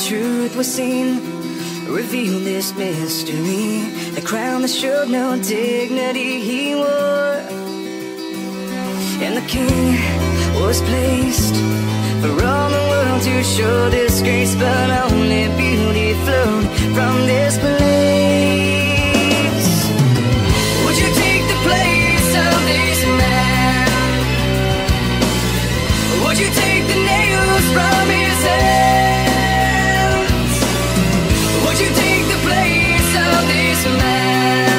truth was seen, revealed this mystery. The crown that showed no dignity he wore, and the king was placed for all the world to show disgrace, but only beauty flowed from this place. Would you take the place of this man? Would you take the nails from his hands? Would you take the place of this man?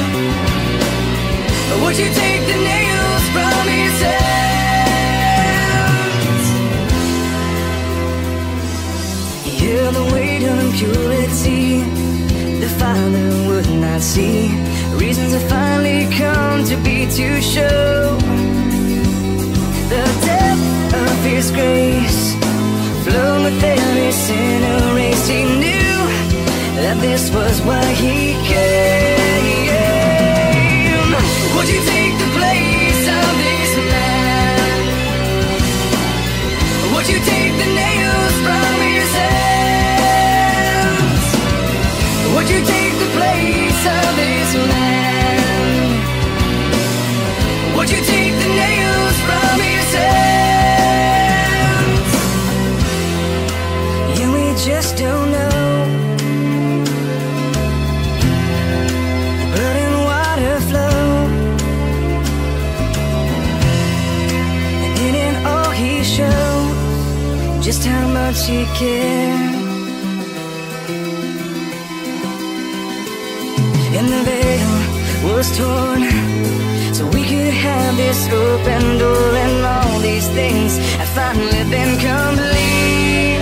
Would you take the nails from his hands? Hear the weight of impurity the Father would not see. Reasons have finally come to be to show the depth of His grace flowed with every sin erased. He knew that this was why He came. Would you take the place of this man? Would you take the nails from His hands? Would you take the place of this man? Would you take the nails from His hands? Yeah, we just don't know. Blood and water flow, and in it all He shows just how much He cared. And the veil was torn so we could have this open door, and all these things have finally been complete.